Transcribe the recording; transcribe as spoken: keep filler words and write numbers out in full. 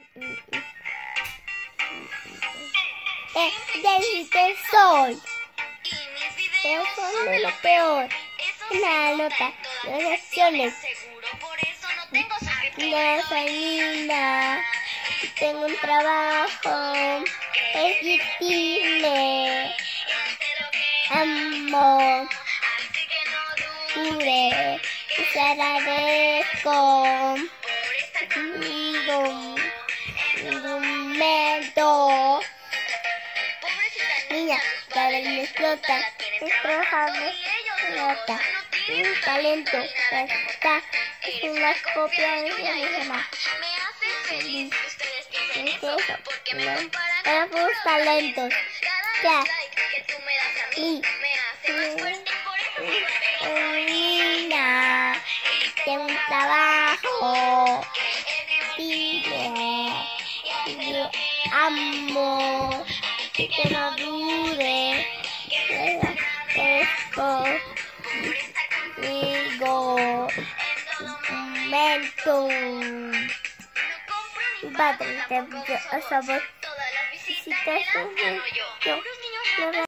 Eh, David soy. Pero son de lo peor. Una nota, dos acciones. No soy linda. Tengo un trabajo. Es visible. Amo. Jure. Te agradezco. Digo. Argumento. Niña, cada vez me explota. Es trabajando. Nota. Un talento. Está. Es una copia de mi mamá. ¿Qué es eso? No. Para sus talentos. Ya. Y. Niña. Tengo un trabajo. Dile. Dile. Amo. Que no dude. Esto. Digo. Momento. Padre, te somos. Si te yo.